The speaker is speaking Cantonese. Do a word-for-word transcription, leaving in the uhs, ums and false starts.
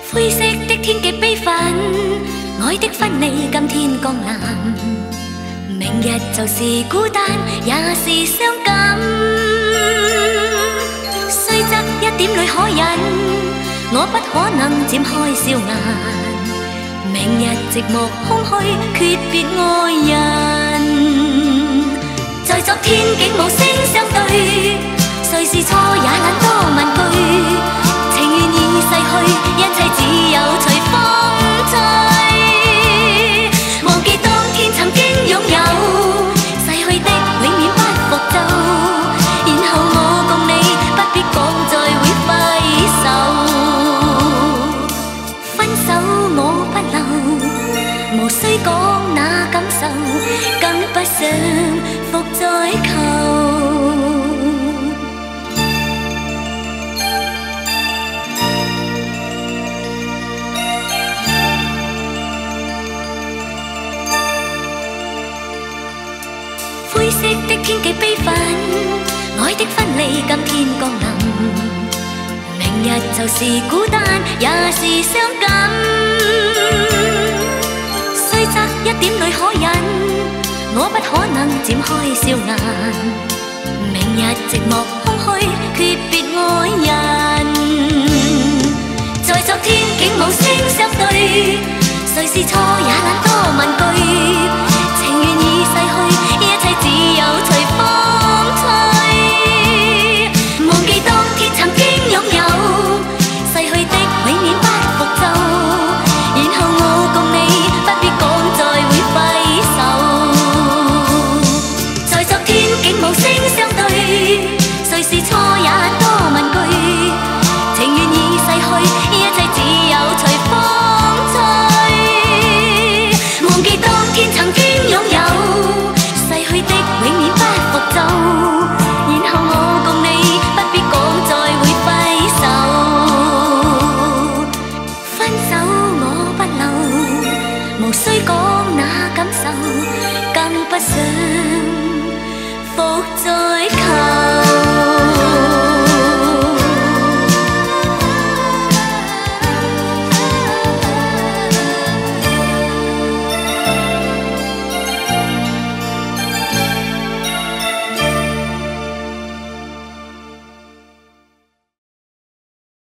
灰色的天極悲憤，愛的分離今天降臨。明日就是孤單，也是傷感。雖則一點淚可忍，我不可能展開笑顏。明日寂寞空虛，訣別愛人。在昨天竟無聲相對，誰是錯也懶多問句。情緣已逝去，一切只有隨風吹。忘記當天曾經擁有，逝去的永遠不復奏。然後我共你不必講再會揮手。分手我不留，無需講那感受，更不想復再求。灰色的天極悲憤，愛的分離今天降臨。明日就是孤單，也是傷感。雖則一點淚可忍，我不可能展開笑顏。明日寂寞空虛，訣別愛人。在昨天竟無聲相對，誰是錯也懶多問句。情緣已逝去。